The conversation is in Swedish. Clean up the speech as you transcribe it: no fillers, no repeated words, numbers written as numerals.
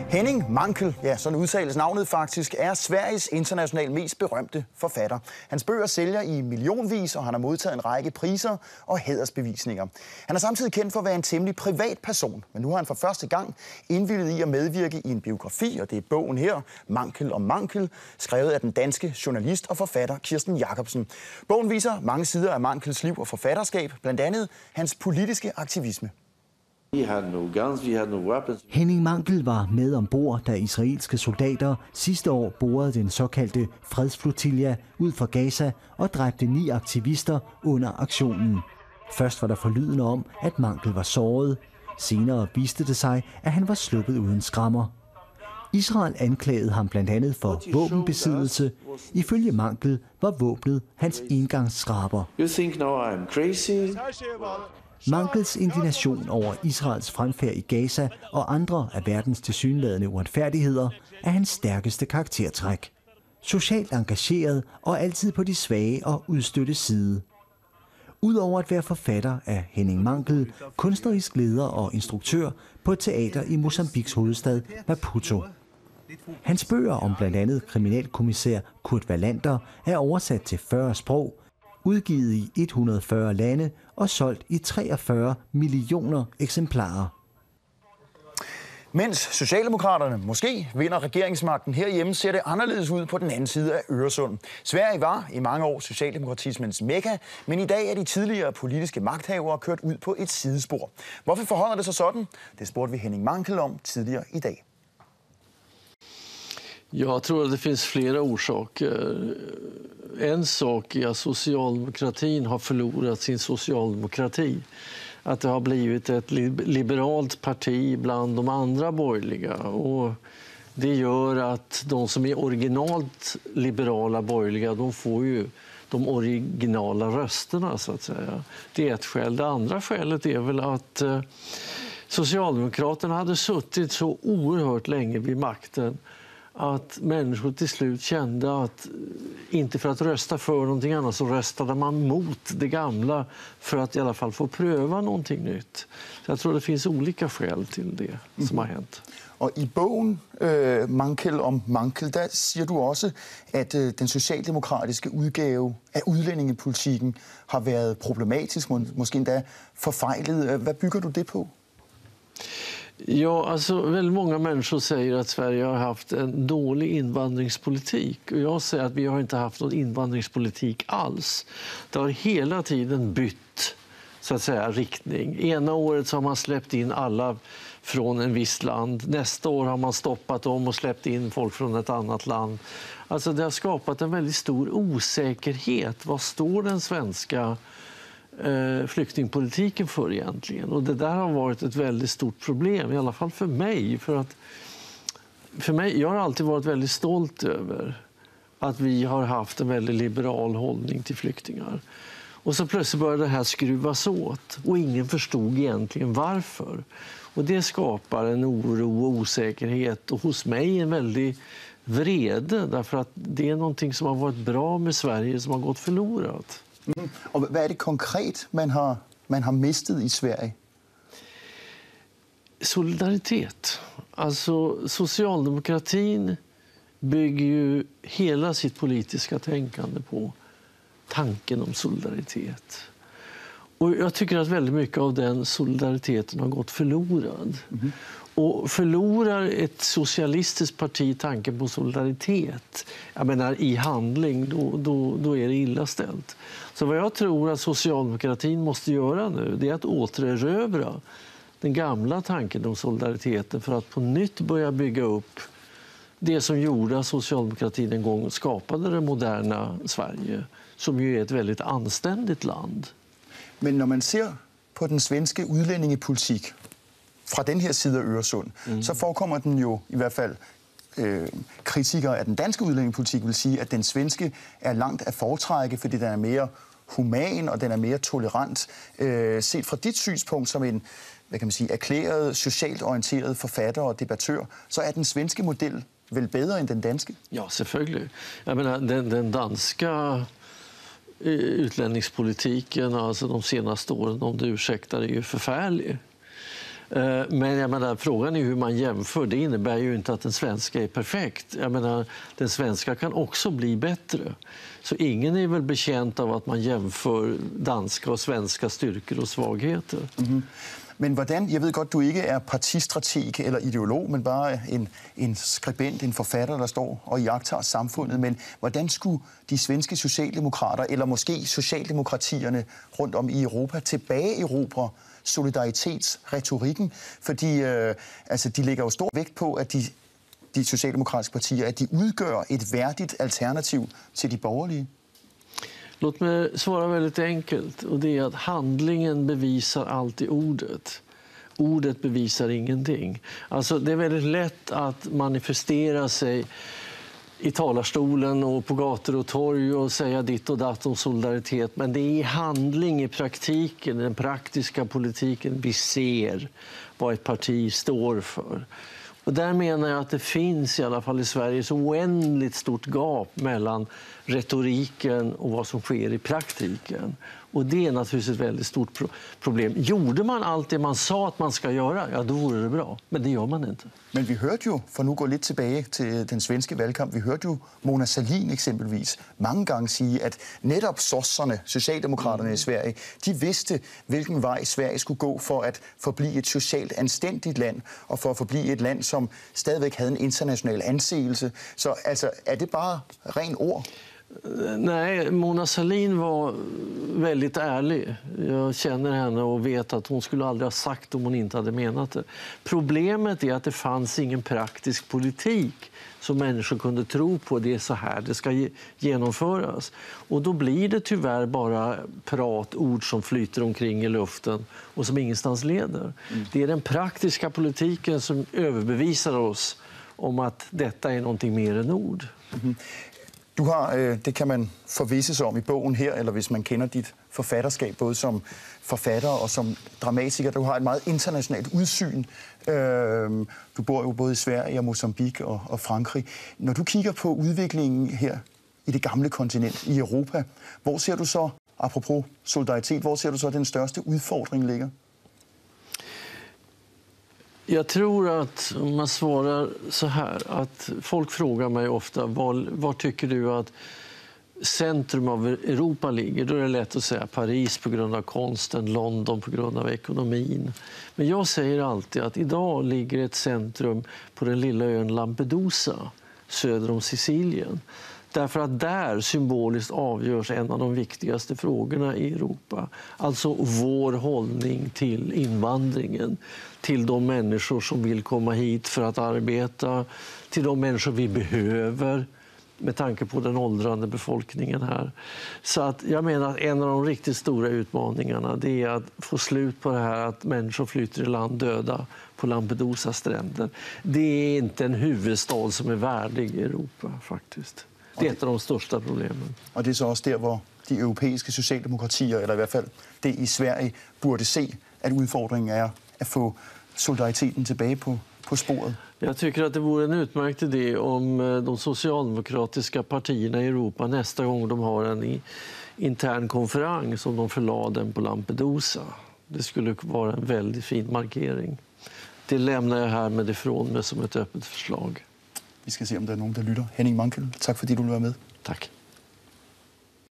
Henning Mankell, ja, sådan udtales navnet faktisk, er Sveriges internationalt mest berømte forfatter. Hans bøger sælger i millionvis, og han har modtaget en række priser og hædersbevisninger. Han er samtidig kendt for at være en temmelig privat person, men nu har han for første gang indvilliget i at medvirke i en biografi, og det er bogen her, Mankell om Mankell, skrevet af den danske journalist og forfatter Kirsten Jacobsen. Bogen viser mange sider af Mankells liv og forfatterskab, blandt andet hans politiske aktivisme. Henning Mankell var med ombord, da israelske soldater sidste år borede den såkaldte fredsflotilla ud fra Gaza og dræbte 9 aktivister under aktionen. Først var der forlydende om, at Mankell var såret. Senere viste det sig, at han var sluppet uden skrammer. Israel anklagede ham blandt andet for våbenbesiddelse. Ifølge Mankell var våbnet hans engangsskraber. Mankells indignation over Israels fremfærd i Gaza og andre af verdens tilsyneladende uretfærdigheder er hans stærkeste karaktertræk. Socialt engageret og altid på de svage og udstøtte side. Udover at være forfatter er Henning Mankell kunstnerisk leder og instruktør på et teater i Mozambiques hovedstad Maputo. Hans bøger om blandt andet kriminalkommissær Kurt Wallander er oversat til 40 sprog, udgivet i 140 lande og solgt i 43 millioner eksemplarer. Mens Socialdemokraterne måske vinder regeringsmagten herhjemme, ser det anderledes ud på den anden side af Øresund. Sverige var i mange år socialdemokratismens mekka, men i dag er de tidligere politiske magthavere kørt ud på et sidespor. Hvorfor forholder det sig sådan? Det spurgte vi Henning Mankell om tidligere i dag. Jag tror att det finns flera orsaker. En sak är att socialdemokratin har förlorat sin socialdemokrati. Att det har blivit ett liberalt parti bland de andra borgerliga. Och det gör att de som är originalt liberala borgerliga, de får ju de originala rösterna så att säga. Det är ett skäl. Det andra skälet är väl att Socialdemokraterna hade suttit så oerhört länge vid makten att människor till slut kände att inte för att rösta för någonting annat så röstade man mot det gamla för att i alla fall få pröva någonting nytt. Så jag tror det finns olika skäl till det som har hänt. Og i bogen Mankell om Mankell, der siger du også, at den socialdemokratiske udgave af udlændingepolitikken har været problematisk, måske endda forfejlet. Hvad bygger du det på? Ja, alltså väldigt många människor säger att Sverige har haft en dålig invandringspolitik. Och jag säger att vi har inte haft någon invandringspolitik alls. Det har hela tiden bytt så att säga riktning. Ena året så har man släppt in alla från en viss land. Nästa år har man stoppat dem och släppt in folk från ett annat land. Alltså det har skapat en väldigt stor osäkerhet. Vad står den svenska flyktingpolitiken för egentligen? Och det där har varit ett väldigt stort problem, i alla fall för mig. För mig, jag har alltid varit väldigt stolt över att vi har haft en väldigt liberal hållning till flyktingar. Och så plötsligt började det här skruvas åt och ingen förstod egentligen varför. Och det skapar en oro och osäkerhet och hos mig en väldigt vrede därför att det är någonting som har varit bra med Sverige som har gått förlorat. Og hvad er det konkret, man har mistet i Sverige? Solidaritet. Alltså socialdemokratin bygger ju hela sitt politiska tänkande på tanken om solidaritet. Och jag tycker att väldigt mycket av den solidariteten har gått förlorad. Och förlorar ett socialistiskt parti tanken på solidaritet, jag menar i handling, då är det illa ställt. Så vad jag tror att socialdemokratin måste göra nu, det är att återerövra den gamla tanken om solidariteten för att på nytt börja bygga upp det som gjorde att socialdemokratin en gång skapade det moderna Sverige, som ju är ett väldigt anständigt land. Men når man ser på den svenske udlændingepolitik fra den her side af Øresund, så forekommer den jo i hvert fald kritikere af den danske udlændingepolitik vil sige, at den svenske er langt at foretrække, fordi den er mere human og den er mere tolerant. Set fra dit synspunkt som en, hvad kan man sige, erklæret socialt orienteret forfatter og debattør, så er den svenske model vel bedre end den danske? Ja, selvfølgelig. Jag menar, den danska utlänningspolitiken, alltså de senaste åren, om du ursäktar, är ju förfärlig. Men jag menar, frågan är hur man jämför. Det innebär ju inte att den svenska är perfekt. Jag menar, den svenska kan också bli bättre. Så ingen är väl betjänt av att man jämför danska och svenska styrkor och svagheter. Mm-hmm. Men hvordan, jeg ved godt, du ikke er partistrateg eller ideolog, men bare en skribent, en forfatter, der står og iagttager samfundet. Men hvordan skulle de svenske socialdemokrater, eller måske socialdemokratierne rundt om i Europa, tilbage erobre solidaritetsretorikken? Fordi altså, de lægger jo stor vægt på, at de socialdemokratiske partier, at de udgør et værdigt alternativ til de borgerlige. Låt mig svara väldigt enkelt, och det är att handlingen bevisar alltid ordet. Ordet bevisar ingenting. Alltså, det är väldigt lätt att manifestera sig i talarstolen och på gator och torg och säga ditt och datt om solidaritet. Men det är i handling, i praktiken, den praktiska politiken vi ser vad ett parti står för. Och där menar jag att det finns i alla fall i Sverige så oändligt stort gap mellan retoriken och vad som sker i praktiken. Och det är naturligtvis ett väldigt stort problem. Gjorde man allt det man sa att man ska göra, ja, då vore det bra. Men det gör man inte. Men vi hørte jo, for nu går lidt tilbage til den svenske valgkamp, vi hørte jo Mona Sahlin eksempelvis mange gange sige, at netop sosserne, socialdemokraterne i Sverige, de vidste, hvilken vej Sverige skulle gå for at forblive et socialt anstændigt land, og for at forblive et land, som stadigvæk havde en international anseelse. Så altså, er det bare ren ord? Nej, Mona Sahlin var väldigt ärlig. Jag känner henne och vet att hon skulle aldrig ha sagt om hon inte hade menat det. Problemet är att det fanns ingen praktisk politik som människor kunde tro på. Det är så här det ska genomföras. Och då blir det tyvärr bara prat, ord som flyter omkring i luften och som ingenstans leder. Det är den praktiska politiken som överbevisar oss om att detta är någonting mer än ord. Du har, det kan man forvisse sig om i bogen her, eller hvis man kender dit forfatterskab, både som forfatter og som dramatiker. Du har et meget internationalt udsyn. Du bor jo både i Sverige og Mozambique og Frankrig. Når du kigger på udviklingen her i det gamle kontinent, i Europa, hvor ser du så, apropos solidaritet, hvor ser du så den største udfordring ligger? Jag tror att om man svarar så här, att folk frågar mig ofta var tycker du att centrum av Europa ligger? Då är det lätt att säga Paris på grund av konsten, London på grund av ekonomin. Men jag säger alltid att idag ligger ett centrum på den lilla ön Lampedusa söder om Sicilien. Därför att där symboliskt avgörs en av de viktigaste frågorna i Europa. Alltså vår hållning till invandringen, till de människor som vill komma hit för att arbeta, till de människor vi behöver med tanke på den åldrande befolkningen här. Så att jag menar att en av de riktigt stora utmaningarna det är att få slut på det här att människor flyter i land döda på Lampedusas stränder. Det är inte en huvudstad som är värdig i Europa faktiskt. Det är ett av de största problemen. Og det er så også der, hvor de europæiske socialdemokratier, eller i hvert fald det i Sverige, burde se, at udfordringen er at få solidariteten tilbage på sporet. Jag tycker att det vore en utmärkt idé om de socialdemokratiska partierna i Europa nästa gång de har en intern konferens om de förlade den på Lampedusa. Det skulle vara en väldigt fin markering. Det lämnar jag här med ifrån mig som ett öppet förslag. Vi skal se, om der er nogen, der lytter. Henning Mankell, tak fordi du var med. Tack.